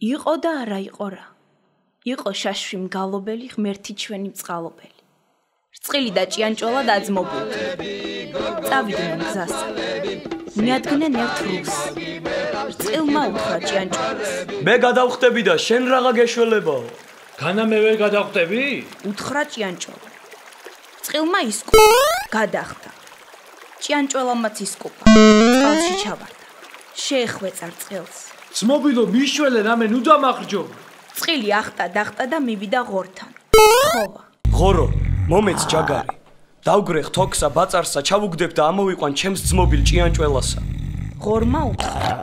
იყო და არა იყო რა. იყო შაშვი მგალობელი, ღმერთი ჩვენი წყალობელი. რწყილი და ჭიანჭველად აძმობილდი. წავიდნენ გზასა. მიადგნენ ერთ რუს. რწყილმა უთხრა ჭიანჭველას. მე გადავხტები და შენ რაღა გეშველებაო. განა მე ვერ გადავხტები? უთხრა ჭიანჭველა. რწყილმა ისკუპა, გადახტა. ჭიანჭველამაც ისკუპა. წყალში ჩავარდა. შეეხვეწა რწყილს. ძმობილო მიშველე რამე ნუ დამახრჯო. რწყილი ახტა და მივიდა ღორთან. ხოვა. ღორო, მომეც ჯაგარი. დავგრეხ თოქსა ბაწარსა, ჩავუგდებ და ამოვიყვან ჩემს ძმობილ ჭიანჭველასა. ღორმა უთხრა.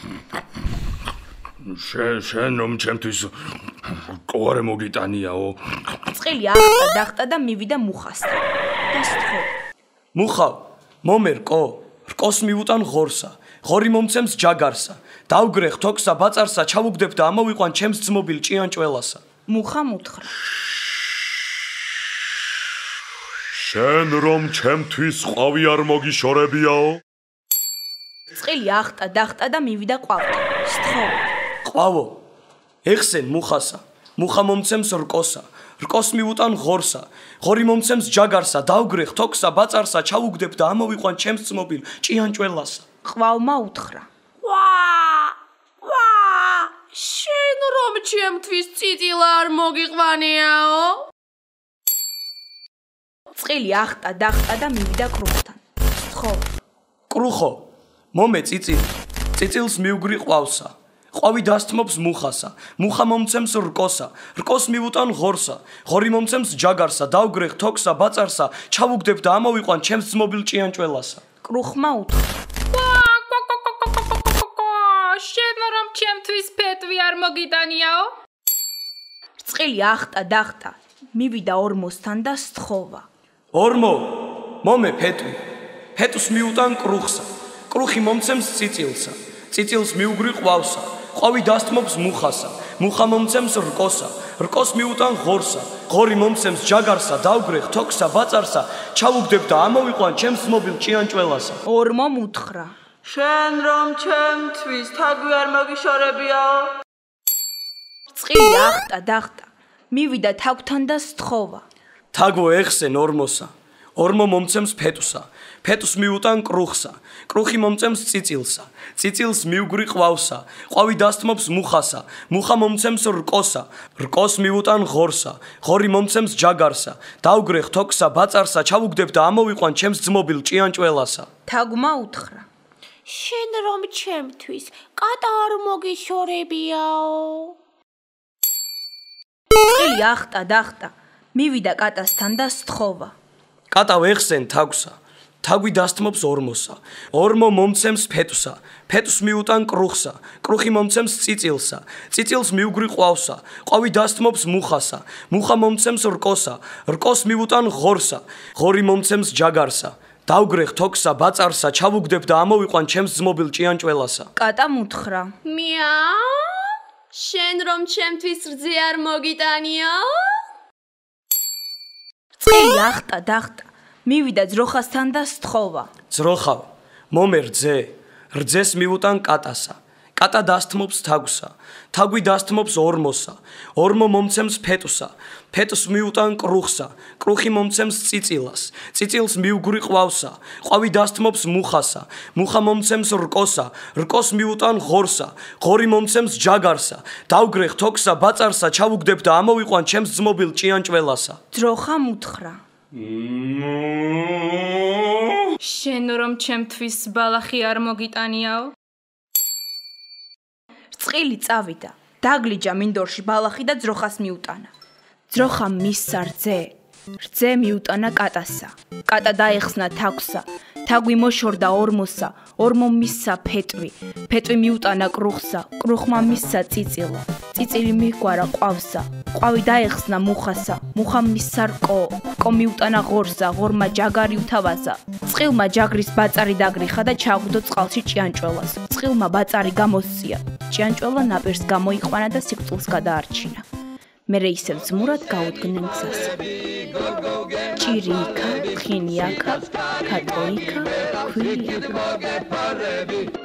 შენ რომ ჩემთვის ყواره მოგიტანიაო. რწყილი ახტა და მივიდა მუხასთან. და სთხოვა. მუხავ, მომერკო, რკოს მივუტან ღორსა. ღორი მომცემს ჯაგარსა. დავგრეხ თოქსა ბაწარსა, ჩავუგდებ და ამოვიყვან ჩემს ძმობილ ჭიანჭველასა. მუხამ უთხრა. შენ რომ ჩემთვის ყვავი არ მოგიშორებიაო? რწყილი ახტა და მივიდა ყვავთან. სთხოვა. ყვავო, ეხსენ მუხასა. მუხა მომცემს რკოსა. რკოს მივუტან ღორსა. ღორი მომცემს ჯაგარსა. დავგრეხ თოქსა ბაწარსა, ჩავუგდებ და ამოვიყვან ჩემს ძმობილ ჭიანჭველასა. ყვავმა უთხრა. შენ რომ ჩემთვის წიწილა არ მოგიყვანიაო? რწყილი ახტა და მივიდა კრუხთან. სთხოვა. კრუხო, მომე წიწილი. წიწილს მივგრი ყვავსა. ყვავი დასთმობს მუხასა. მუხა მომცემს რკოსა. რკოს მივუტან ღორსა. ღორი მომცემს ჯაგარსა. დავგრეხ თოქსა ბაწარსა, ჩავუგდებ და ამოვიყვან ჩემს ძმობილ ჭიანჭველასა. კრუხმა უთხრა. შენ რომ ჩემთვის ფეტვი არ მოგიტანიაო? რწყილი ახტა მივიდა ორმოსთან და სთხოვა. ორმო, მომე ფეტვი. ფეტვს მივუტან კრუხსა. კრუხი მომცემს წიწილსა. წიწილს მივგრი ყვავსა. ყვავი დასთმობს მუხასა. მუხა მომცემს რკოსა. რკოს მივუტან ღორსა. ღორი მომცემს ჯაგარსა. დავგრეხ თოქსა ბაწარსა, ჩავუგდებ და ამოვიყვან ჩემს ძმობილ ჭიანჭველასა. ორმომ უთხრა. შენ რომ ჩემთვის თაგვი არ მოგიშორებიაო? რწყილი ახტა მივიდა თაგვთან და სთხოვა. თაგვო ეხსენ ორმოსა. ორმო მომცემს ფეტვსა. ფეტვს მივუტან კრუხსა. კრუხი მომცემს წიწილსა. წიწილს მივგრი ყვავსა. ყვავი დასთმობს მუხასა. მუხა მომცემს რკოსა. რკოს მივუტან ღორსა. ღორი მომცემს ჯაგარსა. დავგრეხ თოქსა ბაწარსა, ჩავუგდებ და ამოვიყვან ჩემს ძმობილ ჭიანჭველასა. თაგვმა უთხრა. შენ რომ ჩემთვის კატა არ მოგიშორებიაო? რწყილი ახტა მივიდა კატასთან და სთხოვა. კატა ეხსენ თაგვსა. თაგვი დასთმობს ორმოსა. ორმო მომცემს ფეტვსა. ფეტვს მივუტან კრუხსა. კრუხი მომცემს წიწილსა. წიწილს მივგრი ყვავსა. ყვავი დასთმობს მუხასა. მუხა მომცემს რკოსა. რკოს მივუტან ღორსა. ღორი მომცემს ჯაგარსა. დავგრეხ თოქსა ბაწარსა, ჩავუგდებ და ამოვიყვან ჩემს ძმობილ ჭიანჭველასა. კატამ უთხრა. მიაუ, შენ რომ ჩემთვის რძე არ მოგიტანიაო? რწყილი ახტა მივიდა ძროხასთან და სთხოვა. ძროხავ, მომე რძე. რძეს მივუტან კატასა. კატა დასთმობს თაგვსა. თაგვი დასთმობს ორმოსა. ორმო მომცემს ფეტვსა. ფეტვს მივუტან კრუხსა. კრუხი მომცემს წიწილას. წიწილს მივგრი ყვავსა. ყვავი დასთმობს მუხასა. მუხა მომცემს რკოსა. რკოს მივუტან ღორსა. ღორი მომცემს ჯაგარსა. დავგრეხ თოქსა ბაწარსა, ჩავუგდებ და ამოვიყვან ჩემს ძმობილ ჭიანჭველასა. ძროხამ უთხრა. შენ რომ ჩემთვის ბალახი არ მოგიტანიაო? რწყილი წავიდა. დაგლიჯა მინდორში ბალახი და ძროხას მიუტანა. ძროხამ მისცა რძე. რძე მიუტანა კატასა. კატა დაეხსნა თაგვსა. თაგვი მოშორდა ორმოსა. ორმომ მისცა ფეტვი. ფეტვი მიუტანა კრუხსა. კრუხმა მისცა წიწილა. წიწილი მიჰგვარა ყვავსა. ყვავი დაეხსნა მუხასა. მუხამ მისცა რკო. რკო მიუტანა ღორსა. ღორმა ჯაგარი უთავაზა. წყილმა ჯაგრის ბაწარი დაგრიხა და ჩააგდო წყალში ჭიანჭველას. წყილმა ბაწარი გამოსცია. ჭიანჭველა ნაპირს გამოიყვანა და სიკვდილს გადაარჩინა. მერე ისევ ძმურად გაუდგნენ გზას. ჭირი იქა, თხინი აქა, ქატო იქა, ქვილი აქა.